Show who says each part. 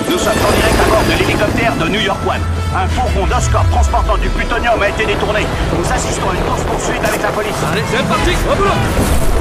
Speaker 1: Nous sommes en direct à bord de l'hélicoptère de New York One. Un fourgon d'Oscorp transportant du plutonium a été détourné. Nous assistons à une course-poursuite avec la police.
Speaker 2: Allez, c'est parti, au boulot.